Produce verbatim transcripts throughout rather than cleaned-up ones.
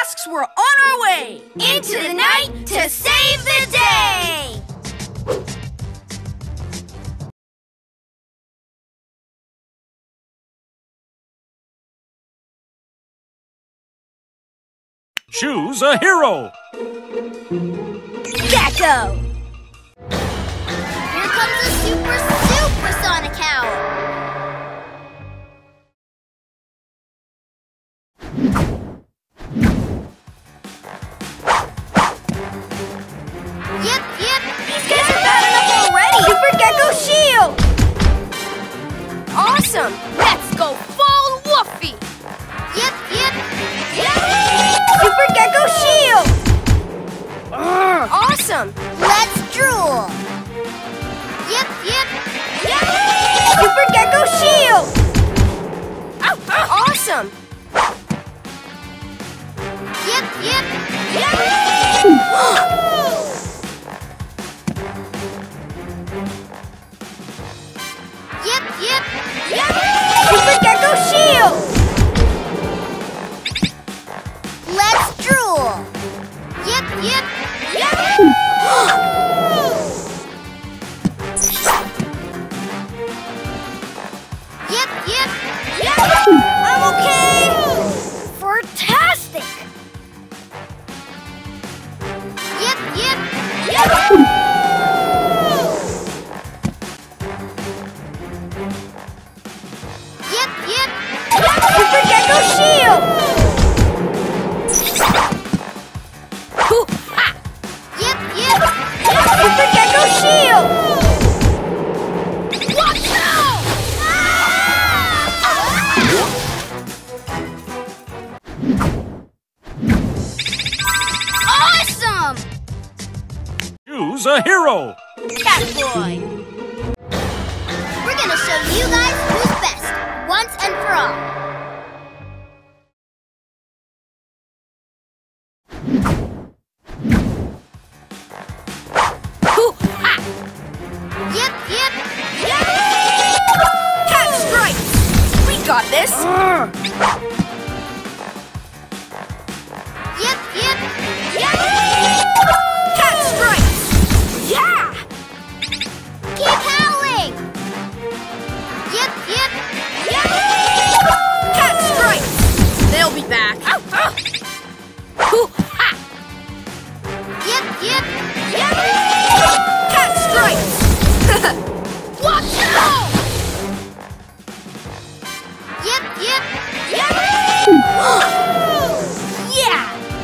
tasks, we're on our way! Into the night to save the day! Choose a hero! Gecko! Here comes a super, supersonic owl! Yep, yep! These guys are bad enough already! Super Gecko Shield! Awesome! Let's go full Woofy! Yep, yep! Yep! Super Gecko Shield! Awesome! Let's drool! Yep, yep! Yep! Super Gecko Shield! Awesome! Yep, yep! Yep! Yep, yep! Yep! Super Gecko Shield! Let's drool! Yep, yep! Yep! Yep, yep! Yep! I'm okay! Fantastic! Yep, yep! Yep! Yep, yep! Yep! Super Gecko Shield! Hoo-ha! Yep, yep! Yep! Super Gecko Shield! Watch out! Awesome! Choose a hero! Catboy! We're gonna show you guys who's best, once and for all. Hoo-ha! Yep, yep! Yep! Cat Strike! We got this! Yep, yep! Yep! Cat Strike! Yeah! Keep howling! Yep, yep! Yep! Cat Strike! They'll be back! Hoo-ha! Yep, yep! Yep! Cat Strike! Watch out! Yep, yep! Yep! Yeah!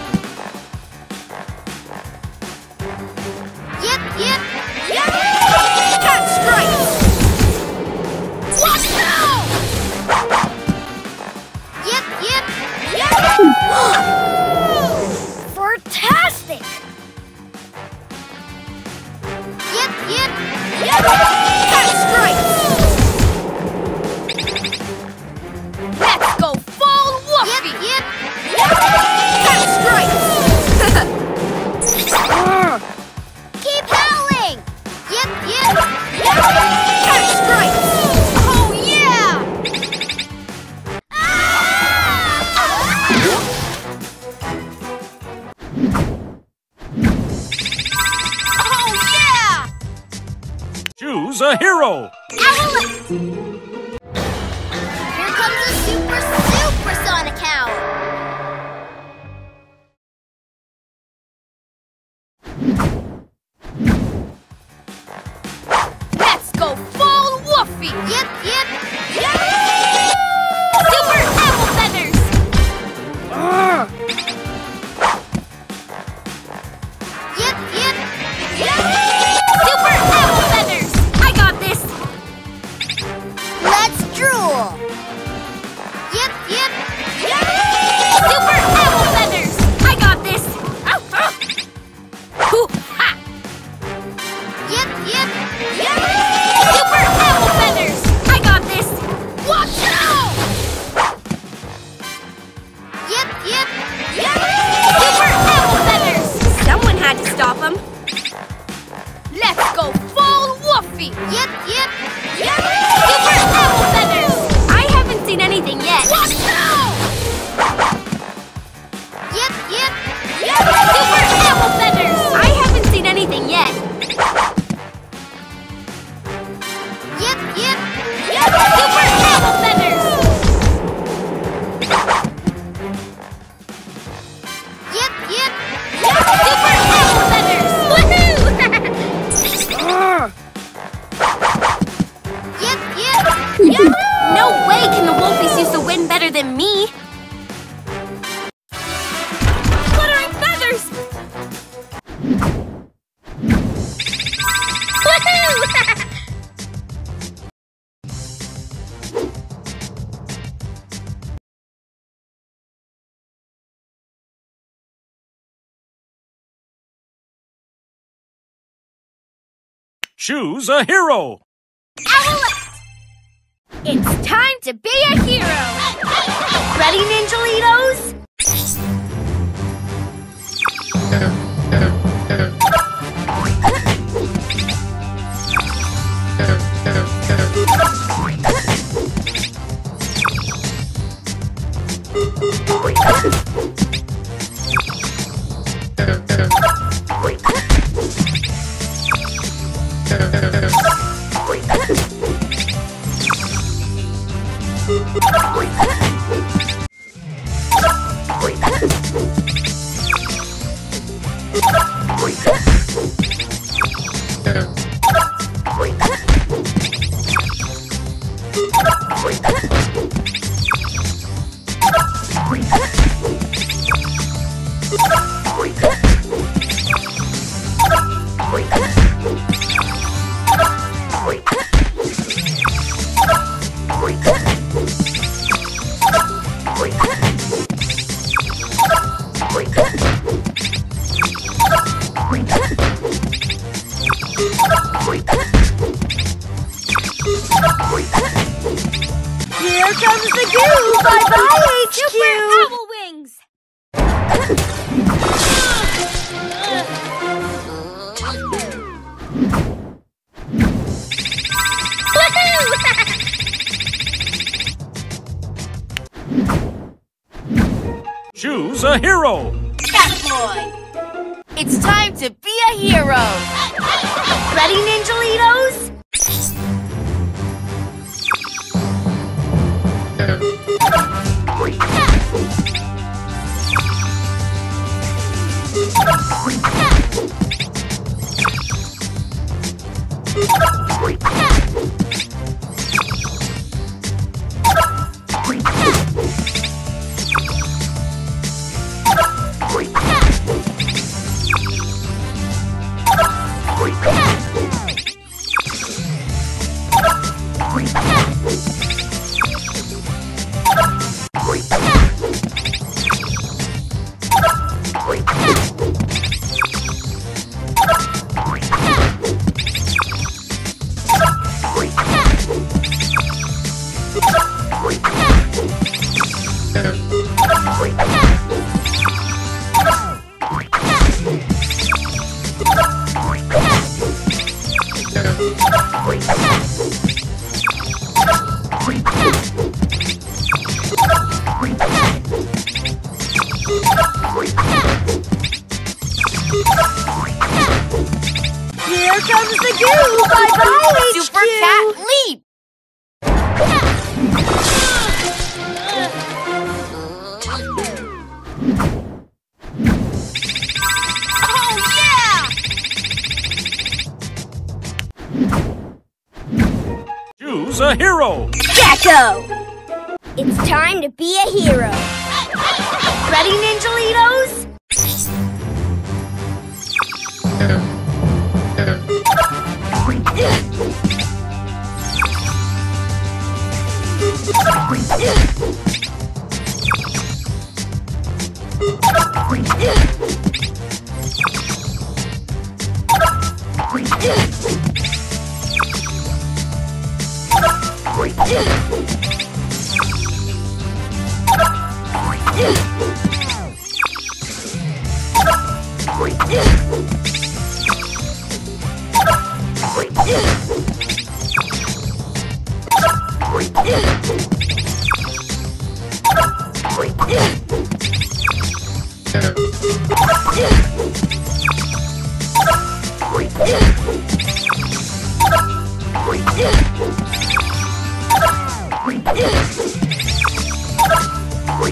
Yep, yep! Yep! Cat Strike! Watch out! Yep, yep! Yep! Fantastic! Yep, yep! Yep! Cat Strike! Let's go full Woofy! Yep, yep! Yep! Cat Strike! Keep howling! Yep, yep! Yep! Cat Strike! Oh yeah! Oh yeah! Choose a hero! Owlet! Here comes a super, supersonic owl! Let's go full Woofy! Yep, yep! Yep! Super Owl Feathers! Yep, yep! Yep! Super Owl Feathers! I got this! Let's drool! Yep, Yip, yip! Yip! Super Apple Feathers! Woohoo! Yip, yip! Yip! No way can the Wolfies use the wind better than me! Fluttering feathers! Woohoo! Choose a hero! Owlette! It's time to be a hero! Ready, Ninjalitos? Here comes the goo! Bye-bye, H Q! Super Owl Wings! Choose a hero! Catboy! It's time to be a hero! Ready, Ninjalitos? Here comes the goo! Bye-bye, Super Cat Leap! Oh, yeah! Choose a hero! Gecko! It's time to be a hero! Ready, Ninjalitos?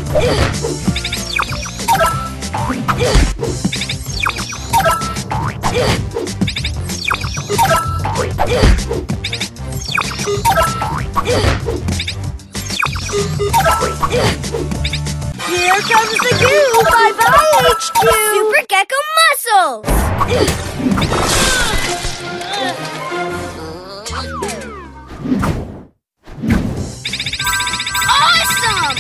Here comes the goo! Bye-bye, H Q! Super Gecko muscles! Awesome!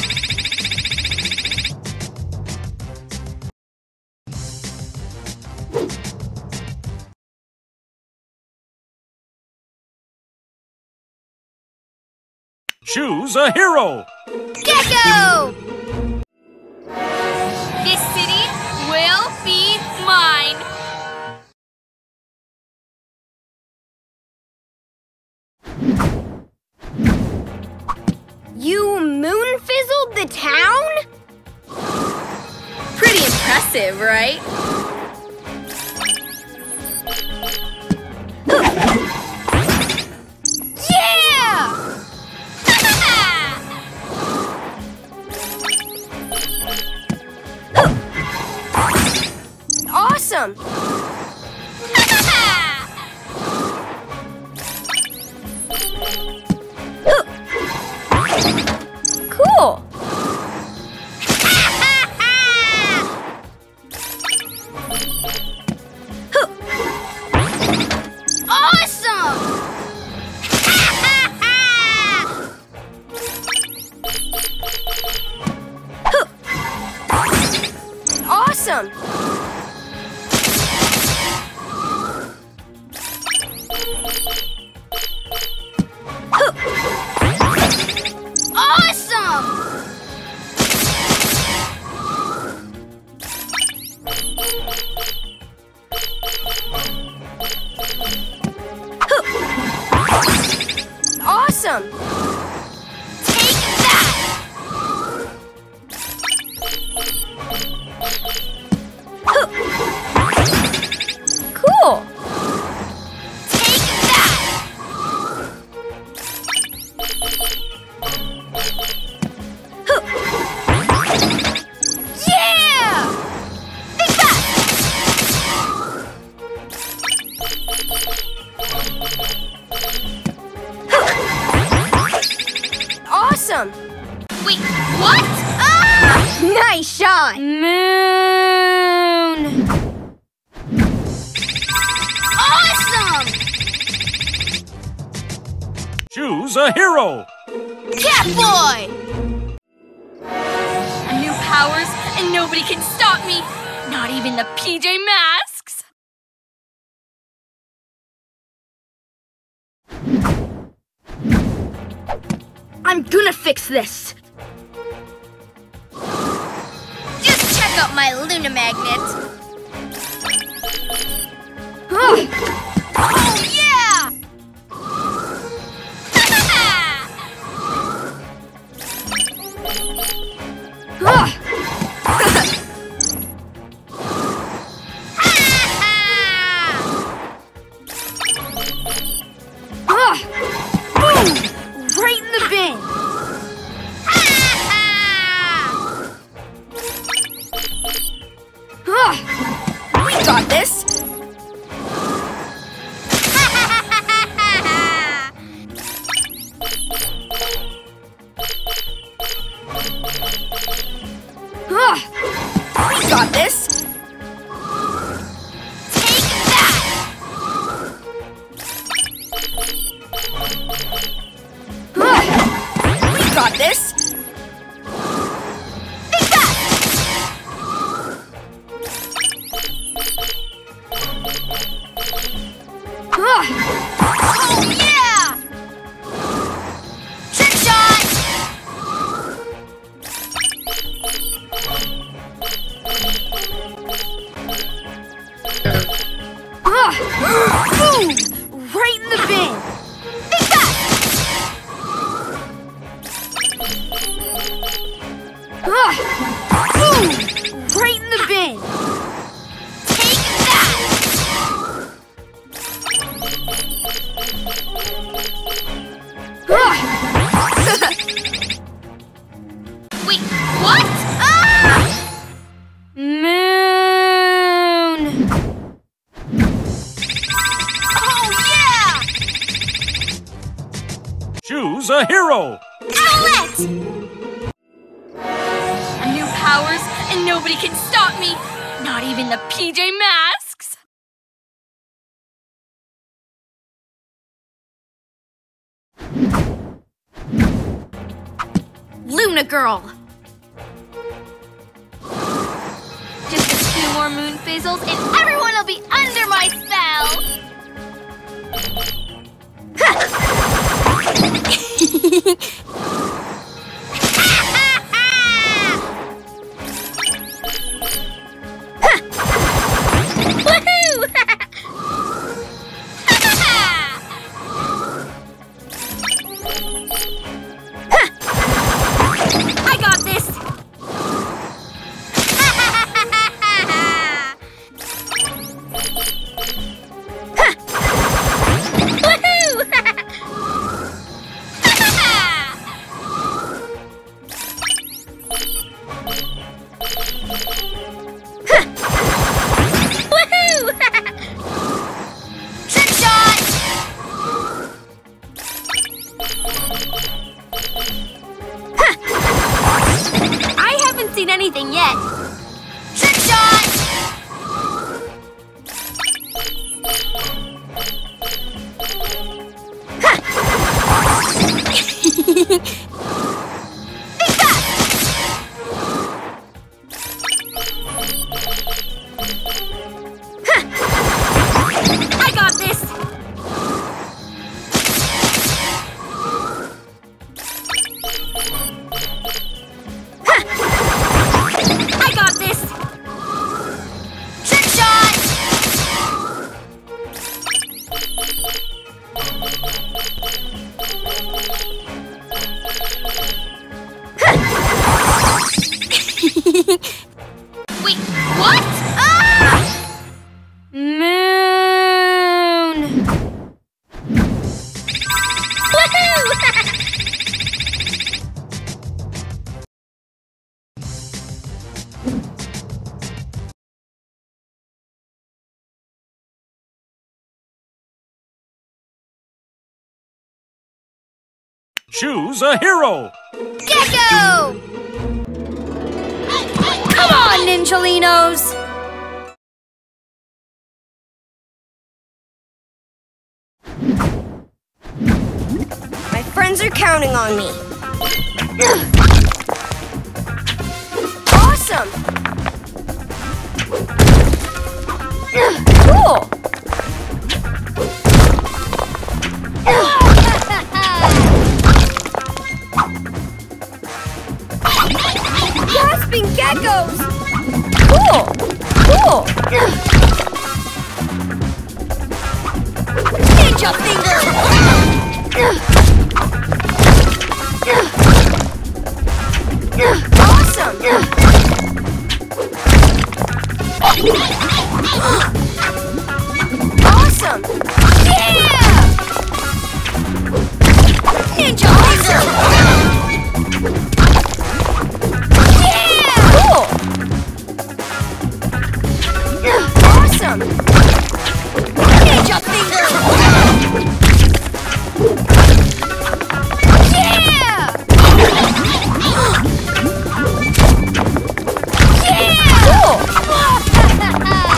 Choose a hero. Gecko! This city will be mine. You moon fizzled the town? Pretty impressive, right? Yeah! Awesome! Cool. Awesome! Awesome! Awesome! Awesome! Take that! Cool. Take that! Yeah! Take that! Awesome! Wait, what? Ah! Nice shot! Moon. Awesome! Choose a hero. Catboy! New powers, and nobody can stop me. Not even the P J Masks. I'm gonna fix this! Just check out my Luna Magnet. Ugh. Oh, yeah! Ugh. Ugh. Boom! Right in the bin! Ugh. We got this! Ugh. We got this! Take that! Ugh. We got this! Take that! Ugh. Oh, yeah! Trick shot! Ugh. Boom! Right in the bin! Take that! Ugh. Boom! Right in the bin! Take that! Ugh. Wait, what? a hero! Owlette! New powers, and nobody can stop me! Not even the P J Masks! Luna Girl! Just a few more moon fizzles, and everyone will be under my spell! I got this! Trick shot! I haven't seen anything yet. Trick shot! I got this! I got this! Trick shot! Wait, what? Ah! Moon! Woohoo! Choose a hero! Gecko! Come on, Ninjalinos! My friends are counting on me. Awesome! Cool! Gasping geckos! Cool! Cool! Ninja finger! Awesome! Awesome! Yeah! Ninja finger! Cool! Awesome! Ninja finger! Yeah! Yeah! Cool!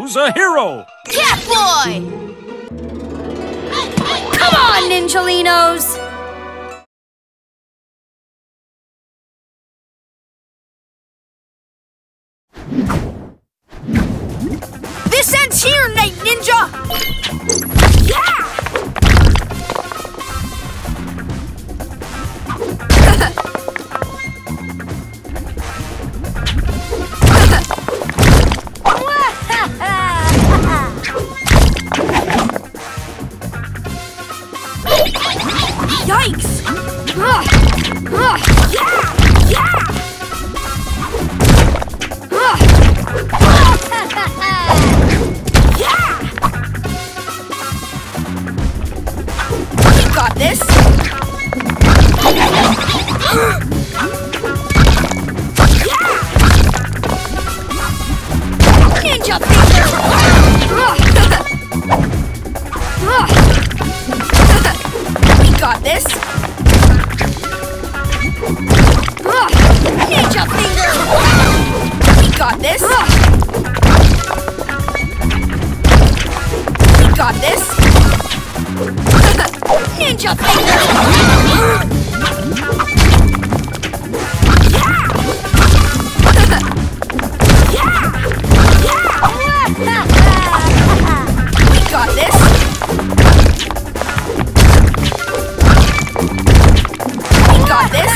Choose a hero. Catboy! Come on, Ninjalinos! This ends here, Night Ninja! Yeah! Yikes! Uh, uh, yeah! Yeah! Uh. Yeah! We got this! Yeah! Ninja finger! Uh. Uh. We got this! Uh, ninja finger! We got this! Uh, we got this! Ninja finger! Yeah! Yeah! Yeah! We got this! Got this?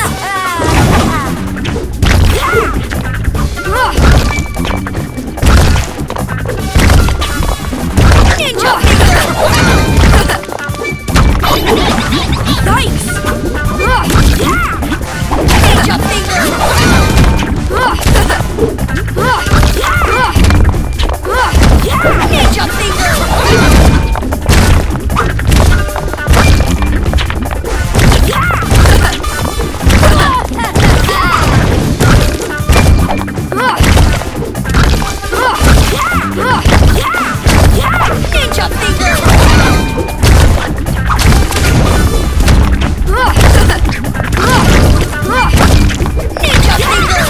Yeah! Uh. Ninja finger! Yikes! Uh. Yeah! Ninja finger! Uh. Uh. Yeah! Uh. Yeah! Ninja finger! Ninja finger! Ninja finger!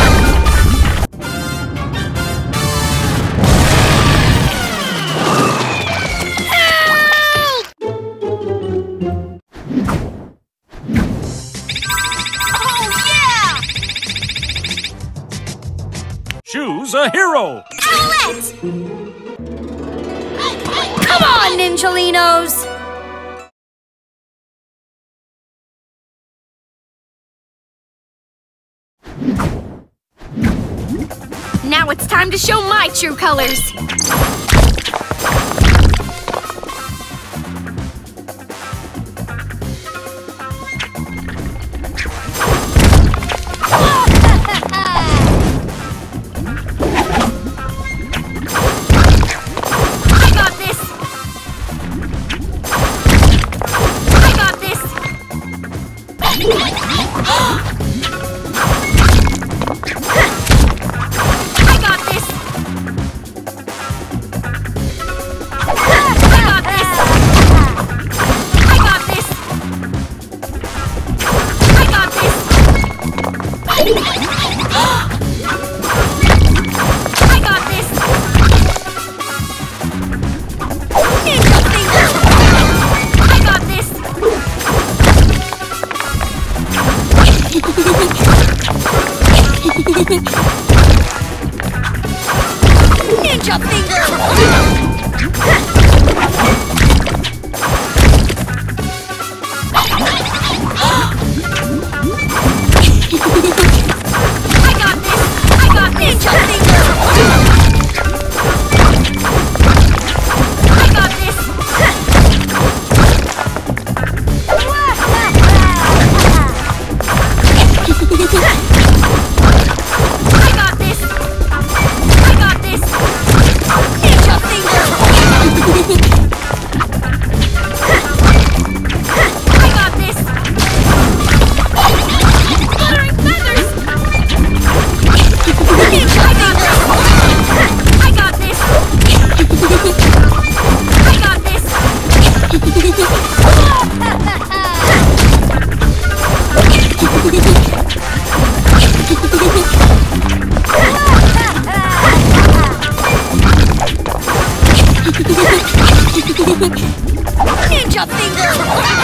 Help! Oh yeah! Choose a hero. Owlette! Come on, Ninjalinos! Now it's time to show my true colors. Ninja finger! I got this! I got this! Ninja finger! I got this! I got this! I got this! Ninja finger! Ninja finger!